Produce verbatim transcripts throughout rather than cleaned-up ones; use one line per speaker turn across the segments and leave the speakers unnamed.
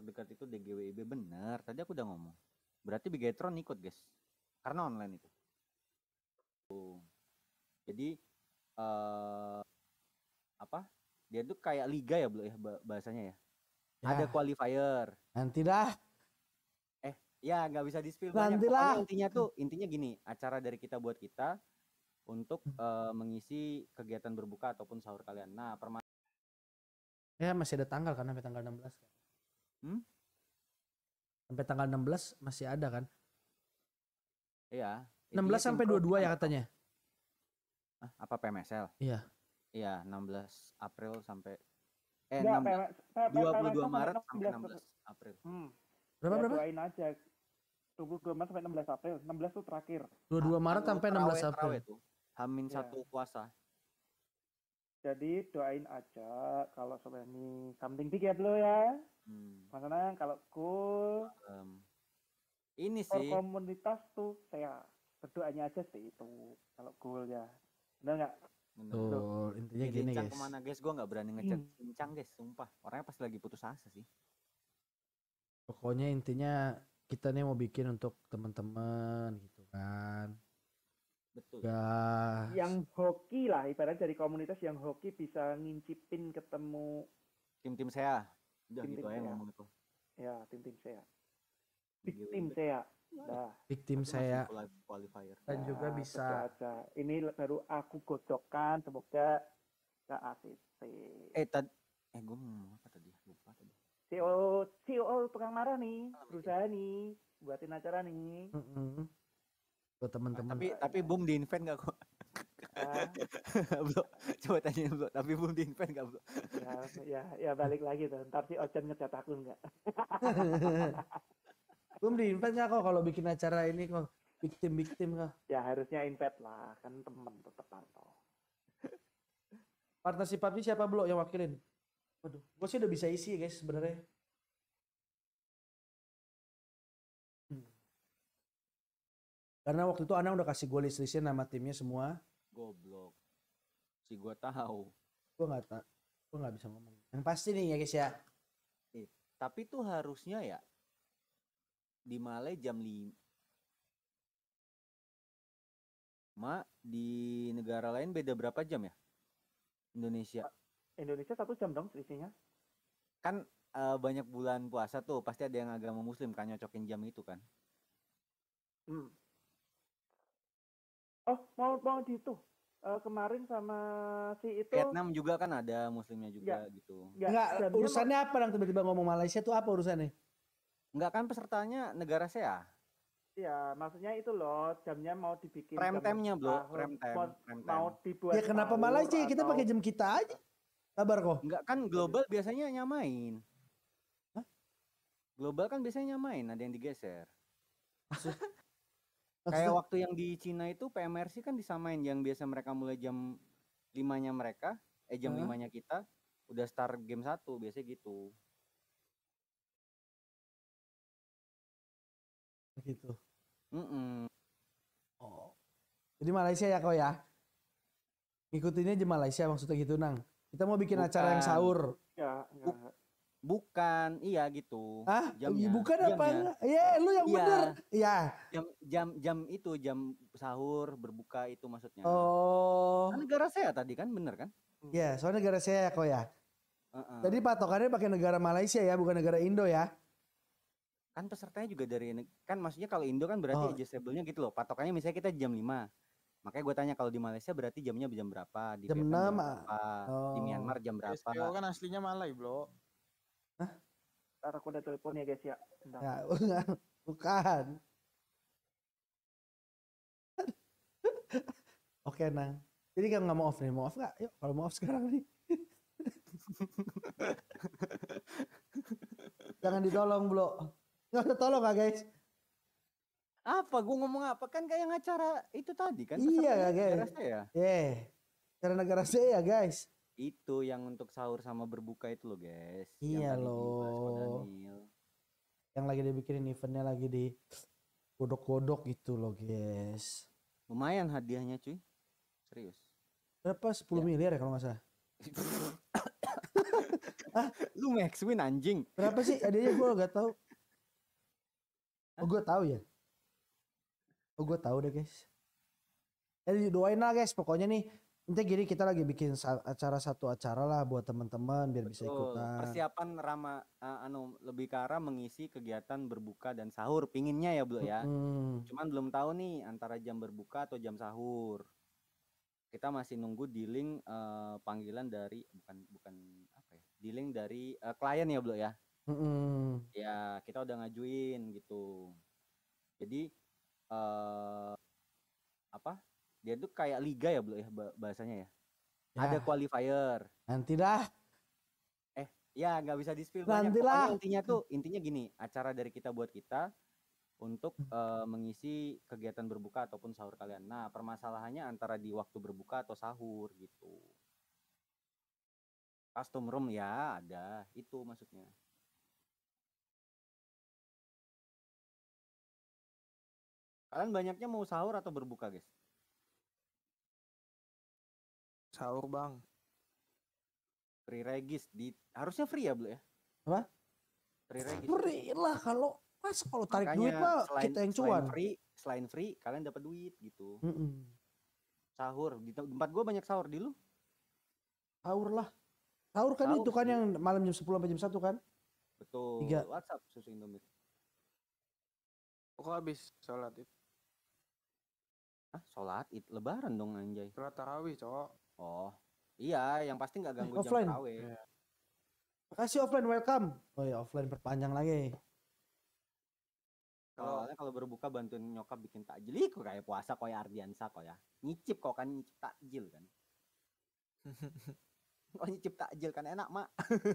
terdekat itu D G W I B. Bener, tadi aku udah ngomong. Berarti Bigetron ikut guys, karena online itu. Tuh. Jadi uh, apa? Dia tuh kayak liga ya, belum ya bahasanya ya. ya. Ada qualifier.
Nanti dah.
Eh, ya nggak bisa di-spill banyak. Pokoknya intinya tuh, intinya gini, acara dari kita buat kita untuk uh, mengisi kegiatan berbuka ataupun sahur kalian. Nah, perma
ya masih ada tanggal kan sampai tanggal enam belas kan?
Hmm?
Sampai tanggal enam belas masih ada kan?
Iya.
enam belas sampai dua puluh dua ya katanya.
Ah, apa P M S L?
Iya.
Iya, enam belas April sampai eh
Nggak,
enam belas, dua puluh dua Maret sampai enam belas April.
Hmm.
Berapa
ya,
berapa?
Doain aja. dua puluh dua Maret sampai enam belas April. enam belas tuh terakhir.
dua puluh dua Maret sampai enam belas April.
Itu. Hamin
ya.
satu puasa.
Jadi doain aja kalau sobat ini something big ya bro ya. Hmm. Maksudnya kalau cool
um, ini
for
sih
komunitas tuh saya berdoanya aja sih itu kalau cool ya. Benar nggak?
Betul. Intinya gini guys.
Kemana guys? Gue nggak berani ngechat hmm. Cincang guys, sumpah. Orangnya pas lagi putus asa sih.
Pokoknya intinya kita nih mau bikin untuk teman-teman gitu kan.
Betul.
Ya.
Yang hoki lah, ibarat dari komunitas yang hoki bisa ngincipin ketemu
tim-tim saya. Udah
tim
gitu aja ngomong itu.
Ya, tim-tim saya. Big tim saya. Nah,
big tim saya.
Qualifier.
Dan nah, juga bisa.
Aja. Ini baru aku godokkan, semoga ke A C C.
Eh tadi, eh gue mau ngomong apa tadi? Lupa tadi.
C O C O tukang marah nih, berusaha nih, buatin acara nih.
Mm-hmm. Buat teman-teman.
Tapi tapi Boom di invent nggak kok? Ah. Bro, coba tanya bro. Tapi Boom di invent nggak bro?
Ya, ya, ya balik lagi tuh. Ntar si Ochen ngecat aku nggak?
Boom di invent nggak kok kalau bikin acara ini kok? Victim victim kok?
Ya harusnya invent lah, kan temen tetep pantau.
Partisipatif siapa bro yang wakilin? Waduh, gue sih udah bisa isi guys sebenarnya. Hmm. Karena waktu itu Anang udah kasih gue list-listnya nama timnya semua.
Goblok. Si gue tahu.
Gue nggak tak, gue nggak bisa ngomong. Yang pasti nih ya guys ya.
Eh, tapi tuh harusnya ya di Malai jam lima. Ma di negara lain beda berapa jam ya? Indonesia.
Indonesia satu jam dong selisihnya.
Kan uh, banyak bulan puasa tuh pasti ada yang agama Muslim kan nyocokin jam itu kan.
Hmm. Oh, mau mau di itu uh, kemarin sama si itu
Vietnam juga kan ada muslimnya juga ya, gitu.
Enggak, urusannya mau... apa yang tiba-tiba ngomong Malaysia tuh apa urusannya?
Enggak kan pesertanya negara saya.
Iya, maksudnya itu loh jamnya mau dibikin
prime time-nya, Bro. Prime time.
Mau,
prime time.
mau dibuat.
Ya kenapa Malaysia? Atau... Kita pakai jam kita aja. Kabar kok.
Enggak kan global biasanya nyamain. Hah? Global kan biasanya nyamain, ada yang digeser. Kayak waktu yang di Cina itu P M R C kan disamain, yang biasa mereka mulai jam limanya mereka, eh jam limanya kita, udah start game satu, biasanya gitu.
Gitu.
Mm-mm.
Oh. Jadi Malaysia ya kau ya? Ngikutinnya aja Malaysia maksudnya gitu Nang. Kita mau bikin bukan. Acara yang sahur.
Ya, enggak.
Bukan, iya gitu.
Ah,
jamnya.
Bukan
jamnya.
apa? Iya, lu yang
iya.
bener. Iya.
Jam jam jam itu jam sahur berbuka itu maksudnya.
Oh.
Kan negara saya tadi kan bener kan?
Iya, soalnya negara saya kok ya.
Uh-uh.
Jadi patokannya pakai negara Malaysia ya, bukan negara Indo ya.
Kan pesertanya juga dari kan maksudnya kalau Indo kan berarti oh. adjustable-nya gitu loh. Patokannya misalnya kita jam lima. Makanya gue tanya kalau di Malaysia berarti jamnya jam berapa? Di
jam
Vietnam
enam.
Jam berapa? Oh. Di Myanmar jam berapa?
S P O kan aslinya Malay, Bro.
Hah? Ntar aku udah telepon ya guys ya.
Ya bukan. Oke Nang. Jadi kan nggak mau off nih, mau off nggak? Yuk kalau mau off sekarang nih. Jangan ditolong bro. Nggak usah tolong gak guys?
Apa? Gue ngomong apa? Kan kayak ngacara itu tadi kan?
Iya guys.
Negara saya.
Yeah. Cara negara saya guys.
Itu yang untuk sahur sama berbuka itu loh guys.
Iya loh. Yang lagi dibikinin eventnya lagi di godok-godok gitu loh guys.
Lumayan hadiahnya cuy. Serius.
Berapa? sepuluh ya. Miliar ya kalau nggak salah.
Lu max win anjing.
Berapa sih hadiahnya gue gak tahu. Oh gue tahu ya. Oh gue tahu deh guys. Jadi doain lah guys. Pokoknya nih. Nanti gini kita lagi bikin sa- acara satu acara lah buat teman-teman biar bisa
Betul.
ikutan.
Persiapan Rama uh, anu lebih ke arah mengisi kegiatan berbuka dan sahur. Pinginnya ya Bro ya.
Hmm.
Cuman belum tahu nih antara jam berbuka atau jam sahur. Kita masih nunggu dealing uh, panggilan dari bukan bukan apa ya? Dealing dari uh, klien ya Bro ya.
Hmm.
Ya kita udah ngajuin gitu. Jadi uh, apa? Dia tuh kayak liga ya Bro ya bahasanya ya.
Ya.
Ada qualifier.
Nanti dah.
Eh, ya nggak bisa di-spill banyak.
Nantilah.
Pokoknya intinya tuh, intinya gini, acara dari kita buat kita untuk uh, mengisi kegiatan berbuka ataupun sahur kalian. Nah, permasalahannya antara di waktu berbuka atau sahur gitu. Custom room ya ada, itu maksudnya. Kalian banyaknya mau sahur atau berbuka, guys?
Sahur bang.
Free regis di harusnya free ya, Bro ya?
Apa?
Free regis.
Free lah kalau pas kalau tarik
Makanya,
duit mah
selain,
kita yang
selain
cuan.
free, selain free kalian dapat duit gitu.
Mm-mm.
Sahur di tempat gue banyak sahur di lu.
Sahur lah. Sahur kan
Sahur
itu kan
sih.
yang malam jam sepuluh sampai jam satu kan?
Betul.
Tiga.
WhatsApp susu Indomie.
Kok habis sholat itu?
Ah, sholat it lebaran dong anjay.
Sholat tarawih cowok.
Oh. Iya, yang pasti nggak ganggu
Eh,
jam
offline.
tarawih.
Iya.
Makasih offline welcome. Oh ya offline perpanjang lagi.
Kalau
Soalnya kalau berbuka bantuin nyokap bikin takjil, ih, kok kayak puasa kok ya Ardiansa kok ya. Nyicip kok kan nyicip takjil kan. Kok nyicip takjil kan enak, Mak.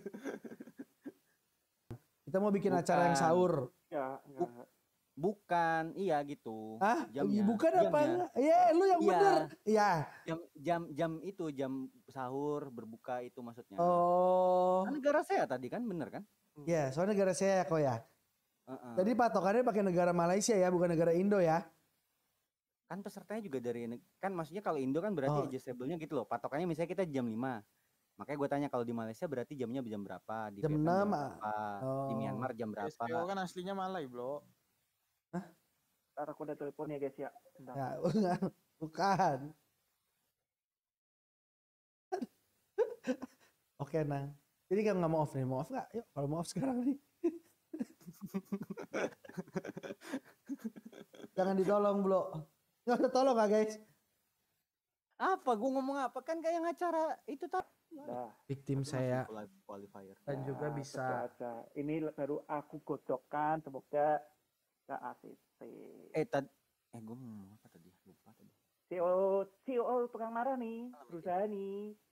Kita mau bikin
Bukan.
acara yang sahur.
Ya, enggak.
Bukan, iya gitu.
Ah,
Jamnya.
bukan apa?
Jamnya.
Iya, lu yang
Iya.
bener. Iya.
Jam jam jam itu jam sahur berbuka itu maksudnya.
Oh.
Kan negara saya tadi kan bener kan?
Ya, soalnya negara saya kok ya.
Uh-uh.
Tadi patokannya pakai negara Malaysia ya, bukan negara Indo ya.
Kan pesertanya juga dari neg- kan maksudnya kalau Indo kan berarti
Oh.
adjustable-nya gitu loh. Patokannya misalnya kita jam lima. Makanya gue tanya kalau di Malaysia berarti jamnya jam berapa? Di
Jam
Vietnam
enam,
jam berapa? Di
oh.
Myanmar jam berapa?
S P O kan aslinya Malay bro.
Ntar aku udah telepon ya guys ya. Bentar.
Ya, bukan. Oke, Nang. Jadi kan nggak mau off nih, mau off nggak? Yuk, kalau mau off sekarang nih. Jangan ditolong, Bro. Nggak usah tolong nggak, guys?
Apa? Gue ngomong apa? Kan kayak acara itu tak.
Dah.
Victim
Tapi
saya
masih quali- qualifier.
dan juga
Nah,
bisa
semoga aja. Ini baru aku godokkan, semoga gak A C C.
Eh tad eh gue ngomong apa tadi? Lupa tadi.
C O C O tukang marah nih, berusaha nih.